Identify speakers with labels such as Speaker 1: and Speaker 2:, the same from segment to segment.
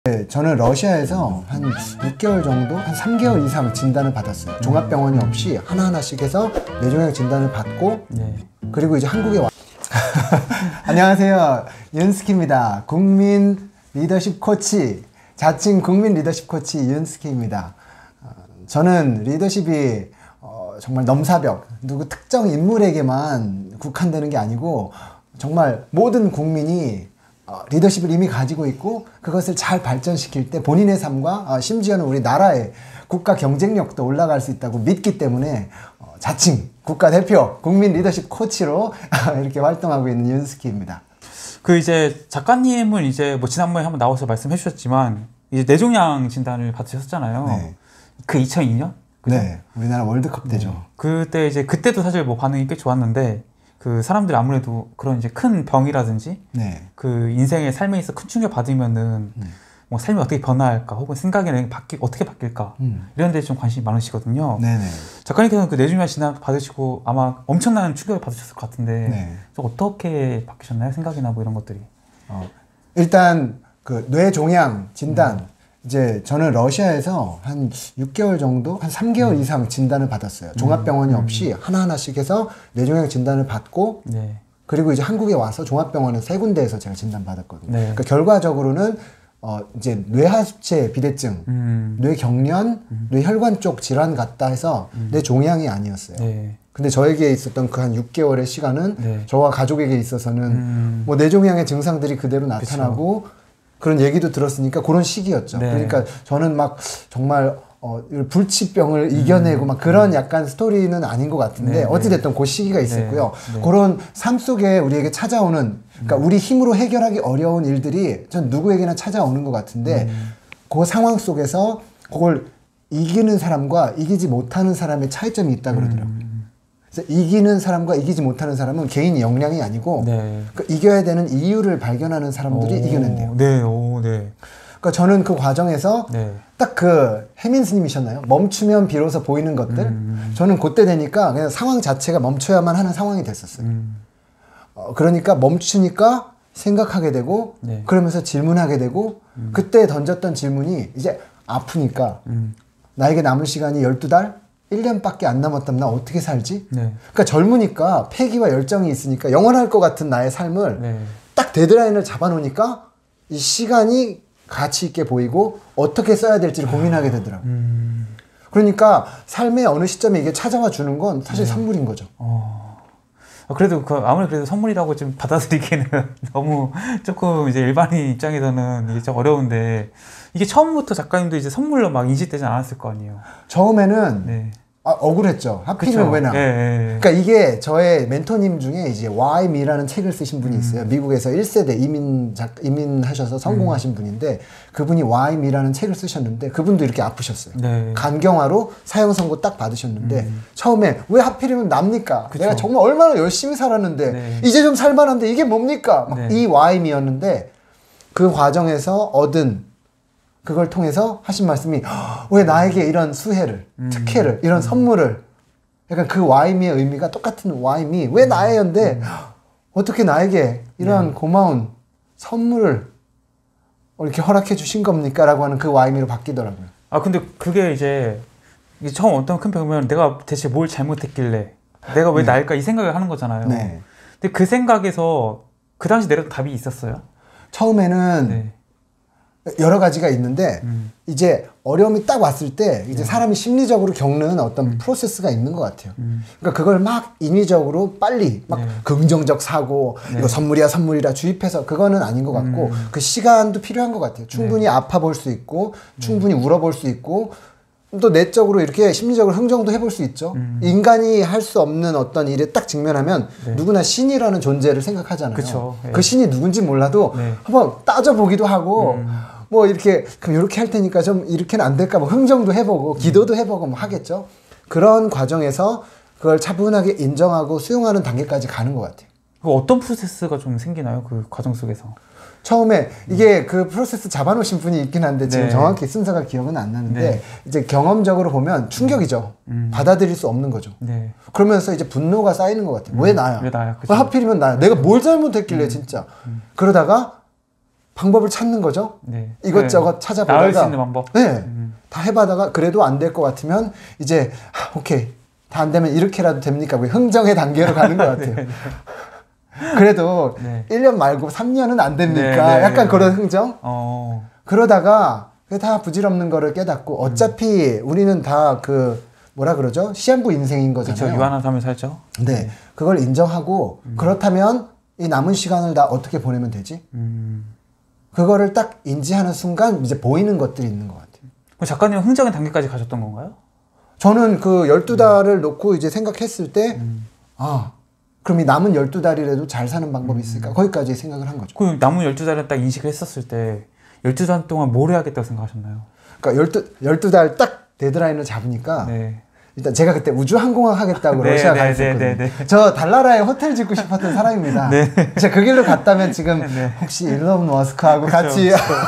Speaker 1: 네, 저는 러시아에서 한 6개월 정도, 한 3개월 이상 진단을 받았어요. 종합병원이 없이 하나하나씩 해서 뇌종양 진단을 받고 그리고 이제 한국에 와. 안녕하세요, 윤스키입니다. 국민 리더십 코치, 자칭 국민 리더십 코치 윤스키입니다. 저는 리더십이 정말 넘사벽, 누구 특정 인물에게만 국한되는 게 아니고 정말 모든 국민이 리더십을 이미 가지고 있고 그것을 잘 발전시킬 때 본인의 삶과 심지어는 우리 나라의 국가 경쟁력도 올라갈 수 있다고 믿기 때문에 자칭 국가대표 국민 리더십 코치로 이렇게 활동하고 있는 윤스키입니다.
Speaker 2: 그 이제 작가님은 이제 뭐 지난번에 한번 나와서 말씀해 주셨지만 이제 뇌종양 진단을 받으셨잖아요.
Speaker 1: 네.
Speaker 2: 그 2002년? 그죠?
Speaker 1: 네, 우리나라 월드컵 때죠.
Speaker 2: 그때 이제 그때도 사실 뭐 반응이 꽤 좋았는데 그 사람들이 아무래도 그런 이제 큰 병이라든지 그 인생의 삶에 있어 큰 충격 받으면은 뭐 삶이 어떻게 변화할까 혹은 생각이 어떻게 바뀔까 이런 데 좀 관심이 많으시거든요.
Speaker 1: 네네.
Speaker 2: 작가님께서는 그 뇌종양 진단 받으시고 아마 엄청난 충격을 받으셨을 것 같은데 좀 어떻게 바뀌셨나요? 생각이나 뭐 이런 것들이.
Speaker 1: 일단 그 뇌종양 진단 이제 저는 러시아에서 한 6개월 정도, 한 3개월 이상 진단을 받았어요. 종합병원이 없이 하나하나씩 해서 뇌종양 진단을 받고 그리고 이제 한국에 와서 종합병원은 3군데에서 제가 진단받았거든요. 그러니까 결과적으로는 이제 뇌하수체 비대증, 뇌경련, 뇌혈관 쪽 질환 같다 해서 뇌종양이 아니었어요. 근데 저에게 있었던 그 한 6개월의 시간은 저와 가족에게 있어서는 뭐 뇌종양의 증상들이 그대로 나타나고 그런 얘기도 들었으니까 그런 시기였죠. 그러니까 저는 막 정말 불치병을 이겨내고 막 그런 약간 스토리는 아닌 것 같은데 어찌됐든 그 시기가 있었고요. 그런 삶 속에 우리에게 찾아오는 그러니까 우리 힘으로 해결하기 어려운 일들이 전 누구에게나 찾아오는 것 같은데 그 상황 속에서 그걸 이기는 사람과 이기지 못하는 사람의 차이점이 있다 그러더라고요. 그래서 이기는 사람과 이기지 못하는 사람은 개인 역량이 아니고 그러니까 이겨야 되는 이유를 발견하는 사람들이 이겨낸대요. 그러니까 저는 그 과정에서 딱 그 해민 스님이셨나요? 멈추면 비로소 보이는 것들. 저는 그때 되니까 그냥 상황 자체가 멈춰야만 하는 상황이 됐었어요. 그러니까 멈추니까 생각하게 되고 그러면서 질문하게 되고 그때 던졌던 질문이 이제 아프니까 나에게 남은 시간이 12달? 1년밖에 안 남았다면 나 어떻게 살지? 그러니까 젊으니까 패기와 열정이 있으니까 영원할 것 같은 나의 삶을 딱 데드라인을 잡아놓으니까 이 시간이 가치 있게 보이고 어떻게 써야 될지를 고민하게 되더라고요. 그러니까 삶의 어느 시점에 이게 찾아와 주는 건 사실 선물인 거죠.
Speaker 2: 그래도 아무리 그래도 선물이라고 좀 받아들이기는 너무 조금 이제 일반인 입장에서는 이게 좀 어려운데 이게 처음부터 작가님도 이제 선물로 막 인식되지 않았을 거 아니에요.
Speaker 1: 처음에는 억울했죠. 하필이면 왜 나? 그러니까 이게 저의 멘토님 중에 이제 Why Me라는 책을 쓰신 분이 있어요. 미국에서 1세대 이민하셔서 성공하신 분인데 그분이 Why Me라는 책을 쓰셨는데 그분도 이렇게 아프셨어요. 간경화로 사형 선고 딱 받으셨는데 처음에 왜 하필이면 납니까? 내가 정말 얼마나 열심히 살았는데 이제 좀 살만한데 이게 뭡니까? 막 이 Why Me였는데 그 과정에서 얻은 그걸 통해서 하신 말씀이 왜 나에게 이런 수혜를, 특혜를, 이런 선물을 약간 그 Why Me의 의미가 똑같은 Why Me, 왜 나예요인데 어떻게 나에게 이런 고마운 선물을 이렇게 허락해 주신 겁니까? 라고 하는 그 Why Me로 바뀌더라고요.
Speaker 2: 근데 그게 이제 처음 어떤 큰 병이면 내가 대체 뭘 잘못했길래 내가 왜 나일까 이 생각을 하는 거잖아요. 근데 그 생각에서 그 당시 내렸던 답이 있었어요?
Speaker 1: 처음에는 여러 가지가 있는데 이제 어려움이 딱 왔을 때 이제 사람이 심리적으로 겪는 어떤 프로세스가 있는 것 같아요. 그러니까 그걸 막 인위적으로 빨리 막 긍정적 사고 이거 선물이야 주입해서 그거는 아닌 것 같고 그 시간도 필요한 것 같아요. 충분히 아파 볼 수 있고 충분히 울어 볼 수 있고 또 내적으로 이렇게 심리적으로 흥정도 해볼 수 있죠. 인간이 할 수 없는 어떤 일에 딱 직면하면 누구나 신이라는 존재를 생각하잖아요. 그 신이 누군지 몰라도 한번 따져보기도 하고 뭐 이렇게 그럼 이렇게 할 테니까 좀 이렇게는 안 될까 뭐 흥정도 해보고 기도도 해보고 뭐 하겠죠. 그런 과정에서 그걸 차분하게 인정하고 수용하는 단계까지 가는 것 같아요.
Speaker 2: 어떤 프로세스가 좀 생기나요? 그 과정 속에서?
Speaker 1: 처음에 이게 그 프로세스 잡아놓으신 분이 있긴 한데 지금 정확히 순서가 기억은 안 나는데 이제 경험적으로 보면 충격이죠. 받아들일 수 없는 거죠. 그러면서 이제 분노가 쌓이는 것 같아요. 왜 나야?
Speaker 2: 왜 나야?
Speaker 1: 하필이면 나야? 내가 뭘 잘못했길래 진짜. 그러다가 방법을 찾는 거죠.
Speaker 2: 네.
Speaker 1: 이것저것 찾아보다가
Speaker 2: 나을 수 있는 방법.
Speaker 1: 네. 다 해봐다가 그래도 안 될 것 같으면 이제 오케이 다 안 되면 이렇게라도 됩니까? 흥정의 단계로 가는 것 같아요. 네. 그래도 네. 1년 말고 3년은 안 됩니까? 네. 약간 그런 흥정? 그러다가 다 부질없는 거를 깨닫고 어차피 우리는 다 뭐라 그러죠? 시한부 인생인 거잖아요.
Speaker 2: 그렇죠. 유한한 삶을 살죠.
Speaker 1: 네. 그걸 인정하고 그렇다면 이 남은 시간을 나 어떻게 보내면 되지? 그거를 딱 인지하는 순간 이제 보이는 것들이 있는 것 같아요.
Speaker 2: 작가님은 흥정의 단계까지 가셨던 건가요?
Speaker 1: 저는 그 12달을 놓고 이제 생각했을 때, 그럼 이 남은 12달이라도 잘 사는 방법이 있을까? 거기까지 생각을 한 거죠.
Speaker 2: 그 남은 12달을 딱 인식을 했었을 때, 12달 동안 뭘 해야겠다고 생각하셨나요?
Speaker 1: 그러니까 12달 딱 데드라인을 잡으니까, 네. 일단 제가 그때 우주항공학 하겠다고
Speaker 2: 네,
Speaker 1: 러시아
Speaker 2: 네,
Speaker 1: 가 있었거든요.
Speaker 2: 네, 네, 네.
Speaker 1: 저 달나라에 호텔 짓고 싶었던 사람입니다. 네. 제가 그 길로 갔다면 지금
Speaker 2: 네.
Speaker 1: 혹시 일론 머스크하고 같이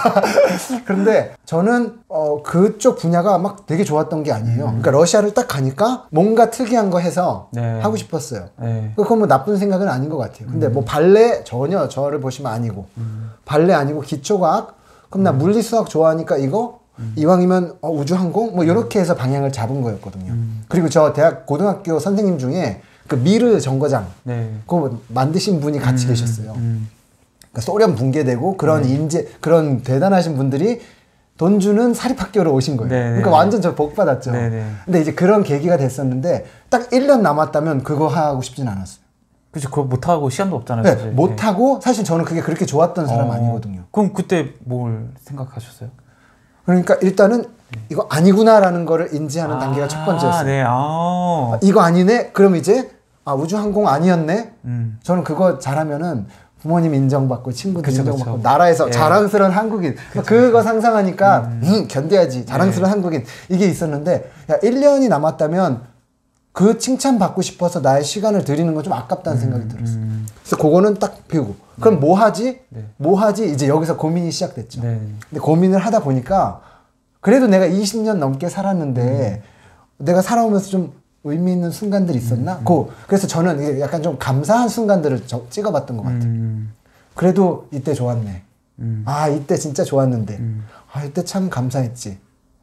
Speaker 1: 그런데 저는 그쪽 분야가 막 되게 좋았던 게 아니에요. 그러니까 러시아를 딱 가니까 뭔가 특이한 거 해서
Speaker 2: 네.
Speaker 1: 하고 싶었어요.
Speaker 2: 네.
Speaker 1: 그건 뭐 나쁜 생각은 아닌 것 같아요. 근데 뭐 발레 전혀 저를 보시면 아니고 발레 아니고 기초과학 그럼 나 물리수학 좋아하니까 이거 이왕이면 우주항공 뭐 이렇게 해서 방향을 잡은 거였거든요. 그리고 저 고등학교 선생님 중에 그 미르 정거장 그거 만드신 분이 같이 계셨어요. 그러니까 소련 붕괴되고 그런 그런 대단하신 분들이 돈 주는 사립학교로 오신 거예요. 그러니까 완전 저 복 받았죠. 근데 이제 그런 계기가 됐었는데 딱 1년 남았다면 그거 하고 싶진 않았어요.
Speaker 2: 그렇죠. 그거 못하고 시간도 없잖아요.
Speaker 1: 네, 못하고 사실 저는 그게 그렇게 좋았던 사람 아니거든요.
Speaker 2: 그럼 그때 뭘 생각하셨어요?
Speaker 1: 그러니까 일단은 이거 아니구나라는 거를 인지하는 단계가 첫 번째였어요.
Speaker 2: 네.
Speaker 1: 이거 아니네? 그럼 이제 우주항공 아니었네? 저는 그거 잘하면은 부모님 인정받고 친구들 인정받고 나라에서 자랑스러운 한국인 그거 상상하니까 견뎌야지 자랑스러운 한국인 이게 있었는데 1년이 남았다면 그 칭찬받고 싶어서 나의 시간을 드리는 건 좀 아깝다는 생각이 들었어요. 그래서 그거는 딱 비우고 그럼 뭐 하지? 뭐 하지? 이제 여기서 고민이 시작됐죠. 근데 고민을 하다 보니까 그래도 내가 20년 넘게 살았는데 내가 살아오면서 좀 의미 있는 순간들이 있었나? 그래서 저는 약간 좀 감사한 순간들을 찍어봤던 것 같아요. 그래도 이때 좋았네. 이때 진짜 좋았는데. 이때 참 감사했지.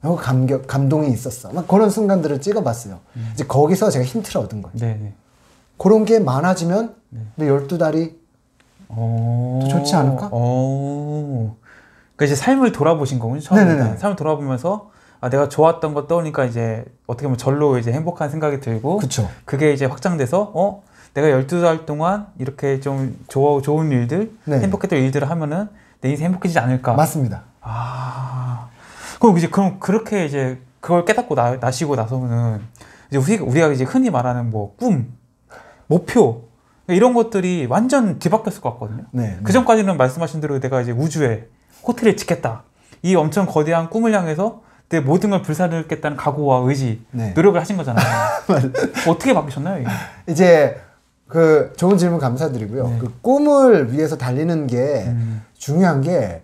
Speaker 1: 감동이 있었어. 막 그런 순간들을 찍어봤어요. 이제 거기서 제가 힌트를 얻은 거예요. 그런 게 많아지면 내 12달이 좋지 않을까?
Speaker 2: 그러니까 이제 삶을 돌아보신 거군요. 처음에 삶을 돌아보면서 내가 좋았던 거 떠오니까 이제 어떻게 보면 절로 이제 행복한 생각이 들고
Speaker 1: 그쵸.
Speaker 2: 그게 이제 확장돼서 내가 12달 동안 이렇게 좀 좋은 일들, 행복했던 일들을 하면은 내 인생 행복해지지 않을까?
Speaker 1: 맞습니다.
Speaker 2: 그럼 그렇게 이제 그걸 깨닫고 나시고 나서는 이제 우리가 이제 흔히 말하는 뭐 꿈, 목표 이런 것들이 완전 뒤바뀌었을 것 같거든요. 그 전까지는 말씀하신 대로 내가 이제 우주에 호텔을 짓겠다. 이 엄청 거대한 꿈을 향해서 내 모든 걸 불사르겠다는 각오와 의지, 노력을 하신 거잖아요. 어떻게 바뀌셨나요?
Speaker 1: 이제 그 좋은 질문 감사드리고요. 그 꿈을 위해서 달리는 게 중요한 게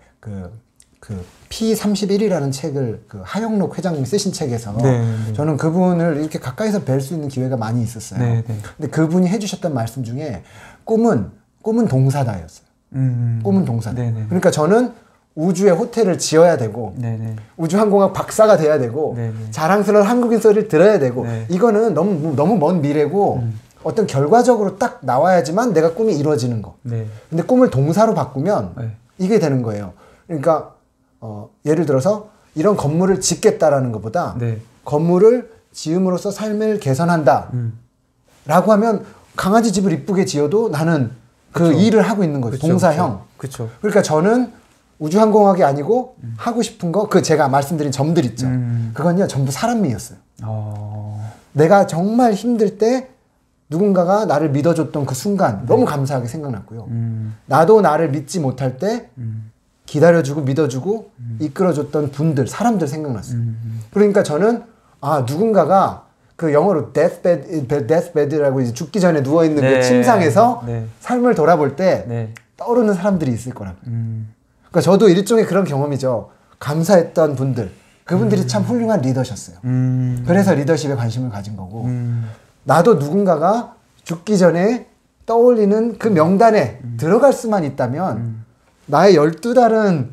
Speaker 1: P31이라는 책을 하영록 회장님이 쓰신 책에서 저는 그분을 이렇게 가까이서 뵐 수 있는 기회가 많이 있었어요. 근데 그분이 해주셨던 말씀 중에 꿈은 동사다였어요. 꿈은 동사다. 그러니까 저는 우주에 호텔을 지어야 되고 우주항공학 박사가 돼야 되고 자랑스러운 한국인 소리를 들어야 되고 이거는 너무 먼 미래고 어떤 결과적으로 딱 나와야지만 내가 꿈이 이루어지는 거. 근데 꿈을 동사로 바꾸면 이게 되는 거예요. 그러니까 예를 들어서 이런 건물을 짓겠다라는 것보다 건물을 지음으로써 삶을 개선한다 라고 하면 강아지 집을 이쁘게 지어도 나는 그 일을 하고 있는 거죠. 동사형. 그러니까 저는 우주항공학이 아니고 하고 싶은 거 제가 말씀드린 점들 있죠. 그건요 전부 사람미였어요. 내가 정말 힘들 때 누군가가 나를 믿어줬던 그 순간 너무 감사하게 생각났고요. 나도 나를 믿지 못할 때 기다려주고 믿어주고 이끌어줬던 분들, 사람들 생각났어요. 그러니까 저는 누군가가 그 영어로 deathbed라고 이제 죽기 전에 누워있는 그 침상에서 삶을 돌아볼 때 떠오르는 사람들이 있을 거라고. 그러니까 저도 일종의 그런 경험이죠. 감사했던 분들, 그분들이 참 훌륭한 리더셨어요. 그래서 리더십에 관심을 가진 거고 나도 누군가가 죽기 전에 떠올리는 그 명단에 들어갈 수만 있다면 나의 12달은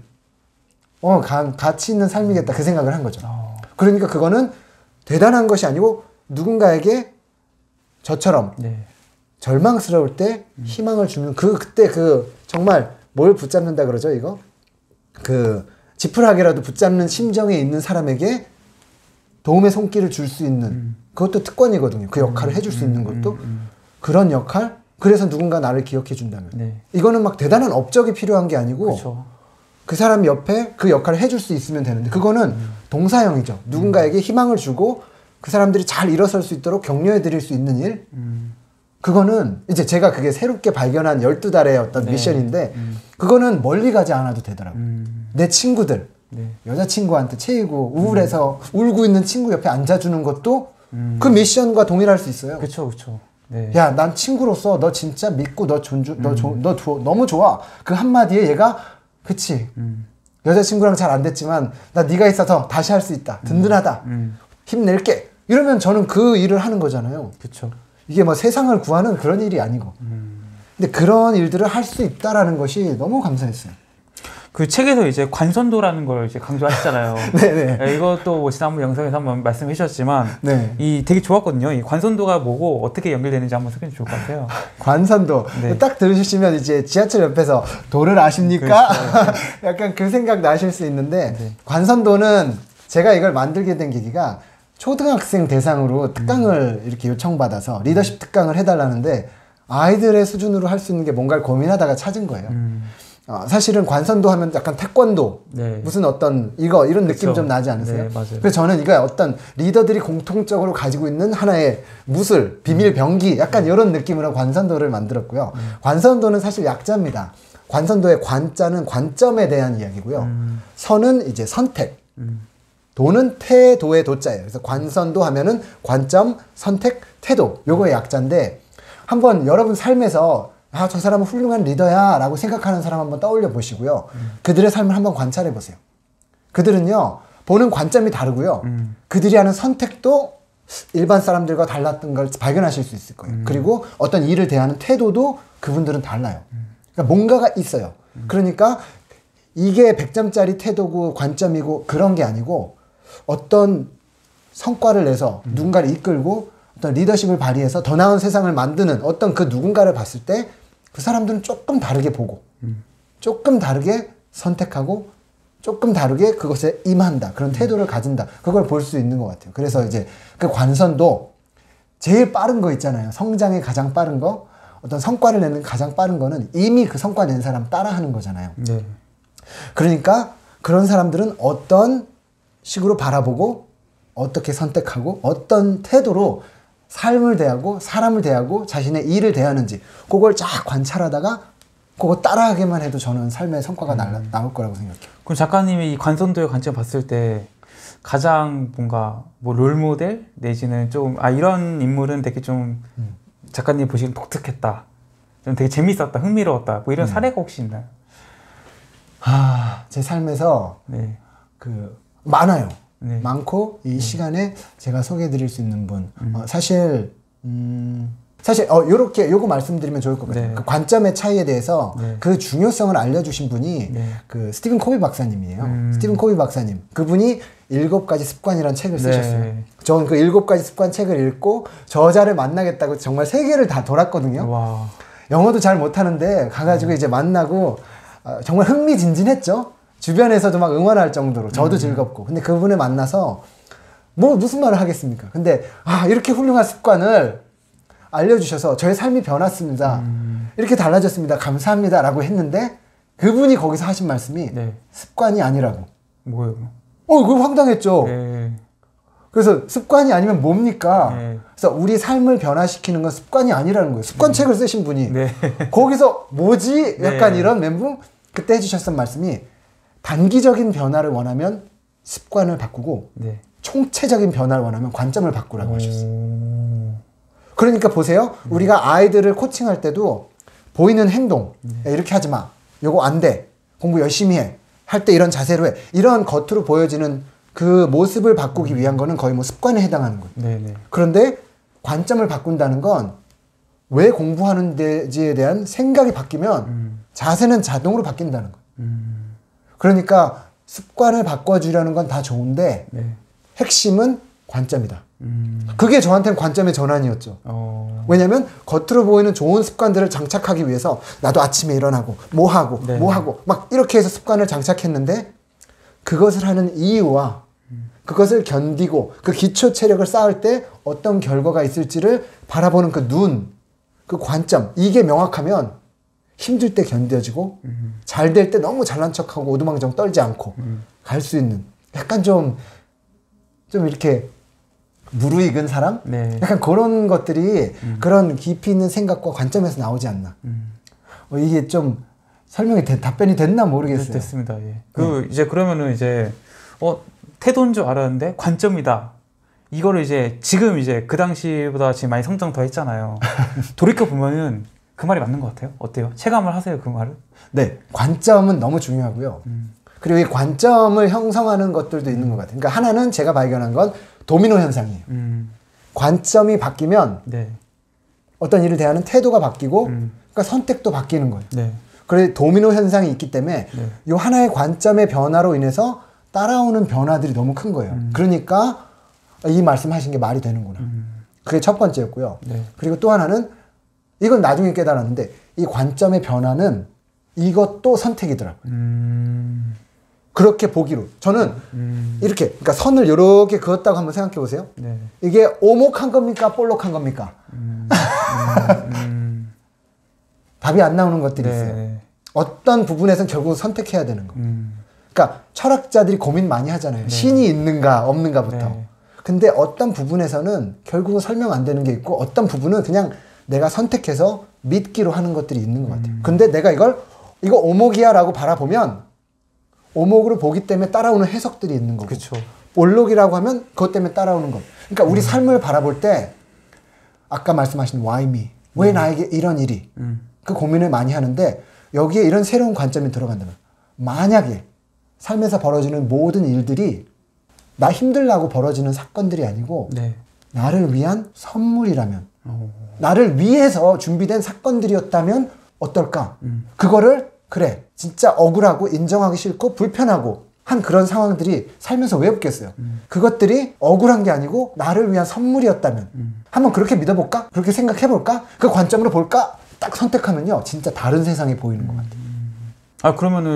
Speaker 1: 가치 있는 삶이겠다 그 생각을 한 거죠. 그러니까 그거는 대단한 것이 아니고 누군가에게 저처럼 네. 절망스러울 때 희망을 주는 그때 정말 뭘 붙잡는다 그러죠 이거? 지푸라기라도 붙잡는 심정에 있는 사람에게 도움의 손길을 줄 수 있는 그것도 특권이거든요. 그 역할을 해줄 수 있는 것도 그런 역할. 그래서 누군가 나를 기억해 준다면 네. 이거는 막 대단한 업적이 필요한 게 아니고 그쵸. 그 사람 옆에 그 역할을 해줄 수 있으면 되는데 그거는 동사형이죠. 누군가에게 희망을 주고 그 사람들이 잘 일어설 수 있도록 격려해 드릴 수 있는 일. 그거는 이제 제가 그게 새롭게 발견한 12달의 어떤 네. 미션인데 그거는 멀리 가지 않아도 되더라고요. 내 친구들 네. 여자친구한테 체이고 우울해서 울고 있는 친구 옆에 앉아주는 것도 그 미션과 동일할 수 있어요.
Speaker 2: 그쵸 그쵸. 네.
Speaker 1: 야, 난 친구로서 너 진짜 믿고 너 너무 좋아. 그 한마디에 얘가 그치 여자친구랑 잘 안 됐지만 나 네가 있어서 다시 할 수 있다. 든든하다. 힘낼게. 이러면 저는 그 일을 하는 거잖아요.
Speaker 2: 그쵸.
Speaker 1: 이게 뭐 세상을 구하는 그런 일이 아니고. 근데 그런 일들을 할 수 있다라는 것이 너무 감사했어요.
Speaker 2: 그 책에서 이제 관선도라는 걸 이제 강조하셨잖아요. 네네. 이것도 뭐 지난번 영상에서 한번 말씀해 주셨지만, 네. 되게 좋았거든요. 이 관선도가 뭐고 어떻게 연결되는지 한번 설명해 주면 좋을 것 같아요.
Speaker 1: 관선도. 네. 딱 들으시면 이제 지하철 옆에서 도를 아십니까? 약간 그 생각 나실 수 있는데, 네. 관선도는 제가 이걸 만들게 된 계기가 초등학생 대상으로 특강을 이렇게 요청받아서 리더십 특강을 해달라는데, 아이들의 수준으로 할 수 있는 게 뭔가를 고민하다가 찾은 거예요. 사실은 관선도 하면 약간 태권도 네. 무슨 어떤 이런 느낌 그쵸. 좀 나지 않으세요?
Speaker 2: 네, 맞아요.
Speaker 1: 그래서 저는 이거 어떤 리더들이 공통적으로 가지고 있는 하나의 무술, 비밀 병기 약간 이런 느낌으로 관선도를 만들었고요. 관선도는 사실 약자입니다. 관선도의 관자는 관점에 대한 이야기고요. 선은 이제 선택, 도는 태도의 도자예요. 그래서 관선도 하면은 관점, 선택, 태도 요거의 약자인데 한번 여러분 삶에서 저 사람은 훌륭한 리더야 라고 생각하는 사람 한번 떠올려 보시고요. 그들의 삶을 한번 관찰해 보세요. 그들은요 보는 관점이 다르고요. 그들이 하는 선택도 일반 사람들과 달랐던 걸 발견하실 수 있을 거예요. 그리고 어떤 일을 대하는 태도도 그분들은 달라요. 그러니까 뭔가가 있어요. 그러니까 이게 100점짜리 태도고 관점이고 그런 게 아니고 어떤 성과를 내서 누군가를 이끌고 어떤 리더십을 발휘해서 더 나은 세상을 만드는 어떤 그 누군가를 봤을 때 그 사람들은 조금 다르게 보고 조금 다르게 선택하고 조금 다르게 그것에 임한다. 그런 태도를 가진다. 그걸 볼 수 있는 것 같아요. 그래서 이제 그 관선도 제일 빠른 거 있잖아요. 성장이 가장 빠른 거, 어떤 성과를 내는 가장 빠른 거는 이미 그 성과 낸 사람 따라하는 거잖아요. 네. 그러니까 그런 사람들은 어떤 식으로 바라보고 어떻게 선택하고 어떤 태도로 삶을 대하고 사람을 대하고 자신의 일을 대하는지 그걸 쫙 관찰하다가 그거 따라하기만 해도 저는 삶의 성과가 나올 거라고 생각해요.
Speaker 2: 그럼 작가님이 이 관선도의 관점 봤을 때 가장 뭔가 뭐 롤모델 내지는 좀 이런 인물은 되게 좀 작가님 보시기엔 독특했다, 좀 되게 재밌었다, 흥미로웠다 뭐 이런 사례가 혹시 있나요?
Speaker 1: 제 삶에서 네. 많아요. 네. 많고 이 시간에 제가 소개해 드릴 수 있는 분 사실 요거 말씀드리면 좋을 것 같아요. 네. 그 관점의 차이에 대해서 네. 그 중요성을 알려주신 분이 네. 그 스티븐 코비 박사님이에요. 스티븐 코비 박사님 그분이 7가지 습관이라는 책을 쓰셨어요. 네. 저는 그 7가지 습관 책을 읽고 저자를 만나겠다고 정말 세계를 다 돌았거든요. 와. 영어도 잘 못하는데 가가지고 이제 만나고 정말 흥미진진했죠. 주변에서도 막 응원할 정도로 저도 즐겁고. 근데 그분을 만나서 무슨 말을 하겠습니까? 근데 이렇게 훌륭한 습관을 알려주셔서 저의 삶이 변했습니다. 이렇게 달라졌습니다. 감사합니다 라고 했는데 그분이 거기서 하신 말씀이 네. 습관이 아니라고.
Speaker 2: 뭐예요?
Speaker 1: 그거 황당했죠. 네. 그래서 습관이 아니면 뭡니까? 네. 그래서 우리 삶을 변화시키는 건 습관이 아니라는 거예요. 습관책을 쓰신 분이 네. 거기서 뭐지? 약간 네. 이런 멘붕? 그때 해주셨던 말씀이 단기적인 변화를 원하면 습관을 바꾸고 네. 총체적인 변화를 원하면 관점을 바꾸라고 하셨어요. 그러니까 보세요. 우리가 아이들을 코칭할 때도 보이는 행동 이렇게 하지 마. 요거 안 돼. 공부 열심히 해. 할 때 이런 자세로 해. 이런 겉으로 보여지는 그 모습을 바꾸기 위한 거는 거의 뭐 습관에 해당하는 거예요. 네네. 그런데 관점을 바꾼다는 건 왜 공부하는 데지에 대한 생각이 바뀌면 자세는 자동으로 바뀐다는 거예요. 그러니까 습관을 바꿔주려는 건 다 좋은데
Speaker 2: 네.
Speaker 1: 핵심은 관점이다. 그게 저한테는 관점의 전환이었죠. 왜냐면 겉으로 보이는 좋은 습관들을 장착하기 위해서 나도 아침에 일어나고 뭐 하고
Speaker 2: 네.
Speaker 1: 뭐 하고 막 이렇게 해서 습관을 장착했는데 그것을 하는 이유와 그것을 견디고 그 기초 체력을 쌓을 때 어떤 결과가 있을지를 바라보는 그 눈, 그 관점, 이게 명확하면 힘들 때 견뎌지고 잘 될 때 너무 잘난 척하고 오두망정 떨지 않고 갈 수 있는 약간 좀 이렇게 무르익은 사람?
Speaker 2: 네.
Speaker 1: 약간 그런 것들이 그런 깊이 있는 생각과 관점에서 나오지 않나. 이게 좀 설명이 답변이 됐나 모르겠어요.
Speaker 2: 됐습니다. 예. 이제 그러면은 이제 태도인 줄 알았는데 관점이다. 이거를 이제 지금 이제 그 당시보다 지금 많이 성장 더 했잖아요. 돌이켜 보면은 그 말이 맞는 것 같아요. 어때요? 체감을 하세요, 그 말을?
Speaker 1: 네, 관점은 너무 중요하고요. 그리고 이 관점을 형성하는 것들도 있는 것 같아요. 그러니까 하나는 제가 발견한 건 도미노 현상이에요. 관점이 바뀌면
Speaker 2: 네.
Speaker 1: 어떤 일을 대하는 태도가 바뀌고 그러니까 선택도 바뀌는 거예요.
Speaker 2: 네.
Speaker 1: 그래서 도미노 현상이 있기 때문에
Speaker 2: 네.
Speaker 1: 이 하나의 관점의 변화로 인해서 따라오는 변화들이 너무 큰 거예요. 그러니까 이 말씀하신 게 말이 되는구나. 그게 첫 번째였고요.
Speaker 2: 네.
Speaker 1: 그리고 또 하나는 이건 나중에 깨달았는데 이 관점의 변화는 이것도 선택이더라고요. 그렇게 보기로. 저는 이렇게, 그러니까 선을 이렇게 그었다고 한번 생각해 보세요.
Speaker 2: 네.
Speaker 1: 이게 오목한 겁니까? 볼록한 겁니까? 답이 안 나오는 것들이
Speaker 2: 네.
Speaker 1: 있어요. 어떤 부분에서는 결국 선택해야 되는 거. 그러니까 철학자들이 고민 많이 하잖아요.
Speaker 2: 네.
Speaker 1: 신이 있는가 없는가부터.
Speaker 2: 네.
Speaker 1: 근데 어떤 부분에서는 결국은 설명 안 되는 게 있고 어떤 부분은 그냥 내가 선택해서 믿기로 하는 것들이 있는 것 같아요. 근데 내가 이거 오목이야 라고 바라보면 오목으로 보기 때문에 따라오는 해석들이 있는 거고
Speaker 2: 그쵸.
Speaker 1: 볼록이라고 하면 그것 때문에 따라오는 것. 그러니까 우리 삶을 바라볼 때 아까 말씀하신 why me? 왜 나에게 이런 일이? 그 고민을 많이 하는데 여기에 이런 새로운 관점이 들어간다면 만약에 삶에서 벌어지는 모든 일들이 나 힘들라고 벌어지는 사건들이 아니고
Speaker 2: 네.
Speaker 1: 나를 위한 선물이라면 나를 위해서 준비된 사건들이었다면 어떨까? 그거를 그래 진짜 억울하고 인정하기 싫고 불편하고 한 그런 상황들이 살면서 왜 없겠어요? 그것들이 억울한 게 아니고 나를 위한 선물이었다면 한번 그렇게 믿어볼까? 그렇게 생각해볼까? 그 관점으로 볼까? 딱 선택하면요 진짜 다른 세상이 보이는 것 같아요.
Speaker 2: 아 그러면은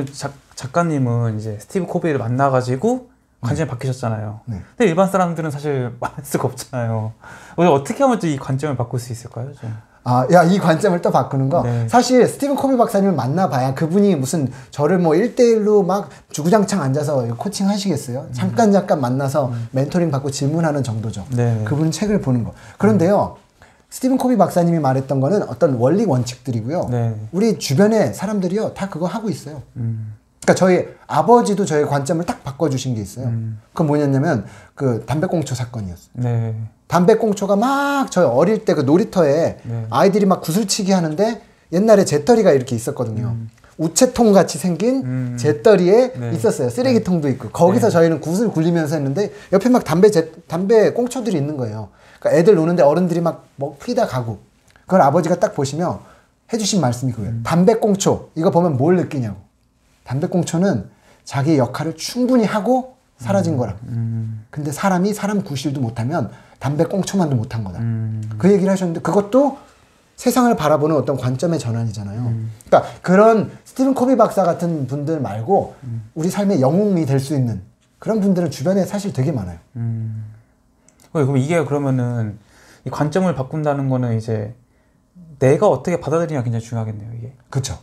Speaker 2: 작가님은 이제 스티브 코비를 만나가지고 관점이 바뀌셨잖아요.
Speaker 1: 네.
Speaker 2: 근데 일반 사람들은 사실 만날 수가 없잖아요. 어떻게 하면 이 관점을 바꿀 수 있을까요? 좀?
Speaker 1: 이 관점을 또 바꾸는 거.
Speaker 2: 네.
Speaker 1: 사실 스티븐 코비 박사님을 만나봐야 그분이 무슨 저를 뭐 1대1로 막 주구장창 앉아서 코칭 하시겠어요? 잠깐 만나서 멘토링 받고 질문하는 정도죠.
Speaker 2: 네.
Speaker 1: 그분 책을 보는 거. 그런데요, 스티븐 코비 박사님이 말했던 거는 어떤 원리 원칙들이고요.
Speaker 2: 네.
Speaker 1: 우리 주변에 사람들이요, 다 그거 하고 있어요. 그러니까 저희 아버지도 저의 관점을 딱 바꿔주신 게 있어요. 그건 뭐냐면 그 담배꽁초 사건이었어요.
Speaker 2: 네.
Speaker 1: 담배꽁초가 막 저희 어릴 때 그 놀이터에
Speaker 2: 네.
Speaker 1: 아이들이 막 구슬치기 하는데 옛날에 재떨이가 이렇게 있었거든요. 우체통 같이 생긴 재떨이에
Speaker 2: 네.
Speaker 1: 있었어요. 쓰레기통도 있고 거기서 저희는 구슬 굴리면서 했는데 옆에 막 담배 꽁초들이 있는 거예요. 그러니까 애들 노는데 어른들이 막 피다 가고 그걸 아버지가 딱 보시며 해주신 말씀이 그거예요. 담배꽁초 이거 보면 뭘 느끼냐고. 담배꽁초는 자기의 역할을 충분히 하고 사라진 거라고. 근데 사람이 사람 구실도 못하면 담배꽁초만도 못한 거다. 그 얘기를 하셨는데 그것도 세상을 바라보는 어떤 관점의 전환이잖아요. 그러니까 그런 스티븐 코비 박사 같은 분들 말고 우리 삶의 영웅이 될 수 있는 그런 분들은 주변에 사실 되게 많아요.
Speaker 2: 그럼 이게 그러면은 이 관점을 바꾼다는 거는 이제 내가 어떻게 받아들이냐 굉장히 중요하겠네요, 이게.
Speaker 1: 그렇죠.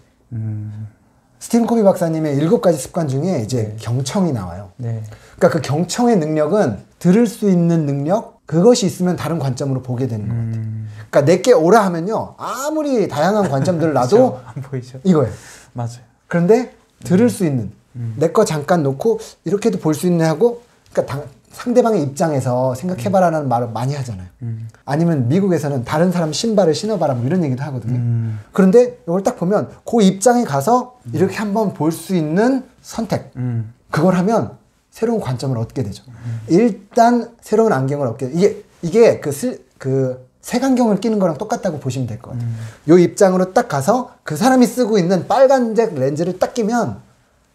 Speaker 1: 스티븐 코비 박사님의 7가지 습관 중에 이제 경청이 나와요.
Speaker 2: 네.
Speaker 1: 그러니까 그 경청의 능력은 들을 수 있는 능력, 그것이 있으면 다른 관점으로 보게 되는 것 같아요. 그러니까 내게 오라 하면요, 아무리 다양한 관점들을 놔도
Speaker 2: 안 보이죠.
Speaker 1: 이거예요.
Speaker 2: 맞아요.
Speaker 1: 그런데 들을 수 있는, 내 거 잠깐 놓고 이렇게도 볼 수 있네 하고, 그러니까 상대방의 입장에서 생각해봐라는 말을 많이 하잖아요. 아니면 미국에서는 다른 사람 신발을 신어봐라 뭐 이런 얘기도 하거든요. 그런데 이걸 딱 보면 그 입장에 가서 이렇게 한번 볼 수 있는 선택, 그걸 하면 새로운 관점을 얻게 되죠. 일단 새로운 안경을 얻게 돼요. 이게 그 색안경을 끼는 거랑 똑같다고 보시면 될 것 같아요. 요 입장으로 딱 가서 그 사람이 쓰고 있는 빨간색 렌즈를 딱 끼면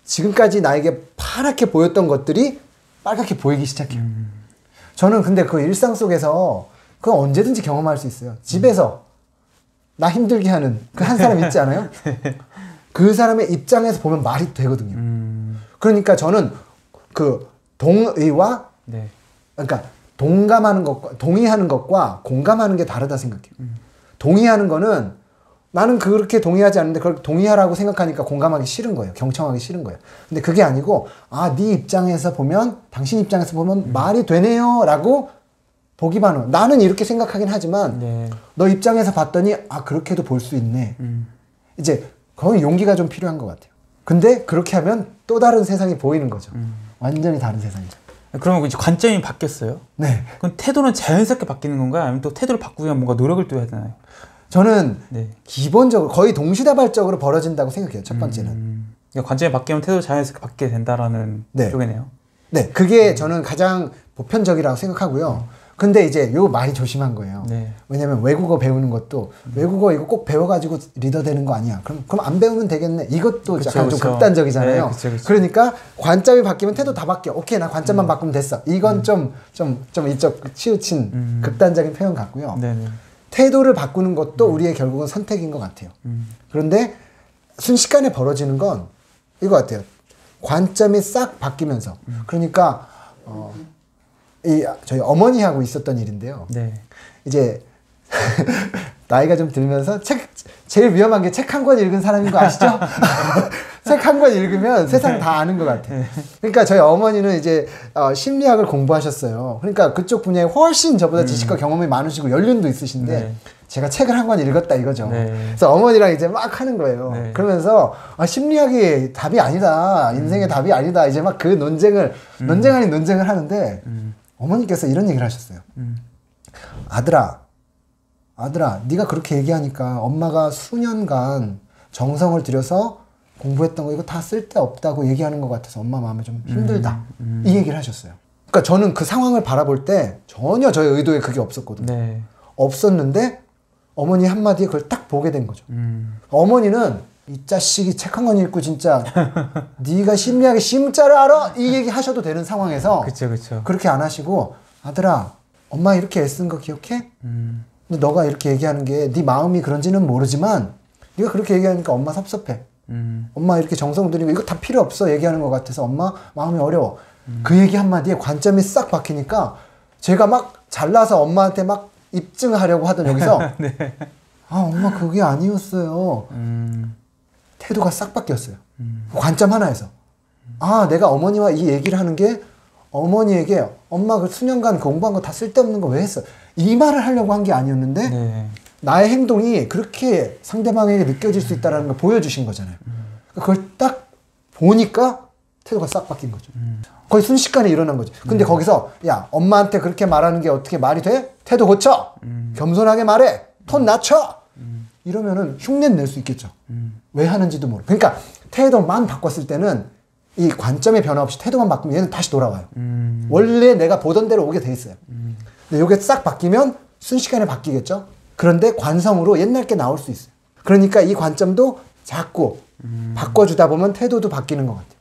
Speaker 1: 지금까지 나에게 파랗게 보였던 것들이 빨갛게 보이기 시작해요. 저는 근데 그 일상 속에서 그건 언제든지 경험할 수 있어요. 집에서 나 힘들게 하는 그 한 사람 있지 않아요? 그 사람의 입장에서 보면 말이 되거든요. 그러니까 저는 그 동의와
Speaker 2: 네.
Speaker 1: 그러니까 동감하는 것과 동의하는 것과 공감하는 게 다르다 생각해요. 동의하는 거는 나는 그렇게 동의하지 않는데 그걸 동의하라고 생각하니까 공감하기 싫은 거예요. 경청하기 싫은 거예요. 근데 그게 아니고 아, 네 입장에서 보면 당신 입장에서 보면 말이 되네요 라고 보기만 해요. 나는 이렇게 생각하긴 하지만
Speaker 2: 네.
Speaker 1: 너 입장에서 봤더니 아, 그렇게도 볼 수 있네. 이제 거기 용기가 좀 필요한 것 같아요. 근데 그렇게 하면 또 다른 세상이 보이는 거죠. 완전히 다른 세상이죠.
Speaker 2: 그러면 이제 관점이 바뀌었어요?
Speaker 1: 네.
Speaker 2: 그럼 태도는 자연스럽게 바뀌는 건가요? 아니면 또 태도를 바꾸기 위한 뭔가 노력을 또 해야 되나요?
Speaker 1: 저는
Speaker 2: 네.
Speaker 1: 기본적으로 거의 동시다발적으로 벌어진다고 생각해요. 첫 번째는.
Speaker 2: 그러니까 관점이 바뀌면 태도도 자연스럽게 바뀌게 된다라는
Speaker 1: 네.
Speaker 2: 쪽이네요.
Speaker 1: 네, 그게 저는 가장 보편적이라고 생각하고요. 근데 이제 요거 많이 조심한 거예요.
Speaker 2: 네.
Speaker 1: 왜냐면 외국어 배우는 것도 외국어 이거 꼭 배워가지고 리더 되는 거 아니야. 그럼 안 배우면 되겠네. 이것도
Speaker 2: 그쵸,
Speaker 1: 약간 좀
Speaker 2: 그쵸.
Speaker 1: 극단적이잖아요.
Speaker 2: 네, 그쵸.
Speaker 1: 그러니까 관점이 바뀌면 태도 다 바뀌어. 오케이, 나 관점만 바꾸면 됐어. 이건 좀 이쪽 치우친 극단적인 표현 같고요.
Speaker 2: 네네.
Speaker 1: 태도를 바꾸는 것도 우리의 결국은 선택인 것 같아요. 그런데 순식간에 벌어지는 건 이거 같아요. 관점이 싹 바뀌면서. 그러니까 저희 어머니하고 있었던 일인데요.
Speaker 2: 네.
Speaker 1: 이제 나이가 좀 들면서 제일 위험한 게 책 한 권 읽은 사람인 거 아시죠? 책 한 권 읽으면 세상 다 아는 것 같아요. 그러니까 저희 어머니는 이제 심리학을 공부하셨어요. 그러니까 그쪽 분야에 훨씬 저보다 지식과 경험이 많으시고 연륜도 있으신데
Speaker 2: 네.
Speaker 1: 제가 책을 한 권 읽었다 이거죠.
Speaker 2: 네.
Speaker 1: 그래서 어머니랑 이제 막 하는 거예요.
Speaker 2: 네.
Speaker 1: 그러면서 심리학이 답이 아니다. 인생의 답이 아니다. 이제 막 그 논쟁 아닌 논쟁을 하는데 어머니께서 이런 얘기를 하셨어요. 아들아, 네가 그렇게 얘기하니까 엄마가 수년간 정성을 들여서 공부했던 거 이거 다 쓸데없다고 얘기하는 것 같아서 엄마 마음에 좀 힘들다. 이 얘기를 하셨어요. 그러니까 저는 그 상황을 바라볼 때 전혀 저의 의도에 그게 없었거든요.
Speaker 2: 네.
Speaker 1: 없었는데 어머니 한마디에 그걸 딱 보게 된 거죠. 어머니는 이 자식이 책 한 권 읽고 진짜 네가 심리학의 심자를 알아? 이 얘기 하셔도 되는 상황에서
Speaker 2: 그쵸.
Speaker 1: 그렇게 안 하시고 아들아, 엄마 이렇게 애쓴 거 기억해? 근데 너가 이렇게 얘기하는 게 네 마음이 그런지는 모르지만 네가 그렇게 얘기하니까 엄마 섭섭해. 엄마 이렇게 정성 들이고 이거 다 필요 없어 얘기하는 것 같아서 엄마 마음이 어려워. 그 얘기 한마디에 관점이 싹 바뀌니까 제가 막 잘나서 엄마한테 막 입증하려고 하던 여기서
Speaker 2: 네.
Speaker 1: 아, 엄마 그게 아니었어요. 태도가 싹 바뀌었어요. 관점 하나에서. 아, 내가 어머니와 이 얘기를 하는 게 어머니에게 엄마 그 수년간 공부한 거 다 쓸데없는 거 왜 했어? 이 말을 하려고 한 게 아니었는데
Speaker 2: 네.
Speaker 1: 나의 행동이 그렇게 상대방에게 느껴질 수 있다는 걸 보여주신 거잖아요. 그걸 딱 보니까 태도가 싹 바뀐 거죠. 거의 순식간에 일어난 거죠. 근데 거기서 야, 엄마한테 그렇게 말하는 게 어떻게 말이 돼? 태도 고쳐! 겸손하게 말해! 톤 낮춰! 이러면은 흉내는 낼 수 있겠죠. 왜 하는지도 모르고. 그러니까 태도만 바꿨을 때는 이 관점의 변화 없이 태도만 바꾸면 얘는 다시 돌아와요. 원래 내가 보던 대로 오게 돼 있어요. 근데 이게 싹 바뀌면 순식간에 바뀌겠죠. 그런데 관성으로 옛날 게 나올 수 있어요. 그러니까 이 관점도 자꾸 바꿔주다 보면 태도도 바뀌는 것 같아요.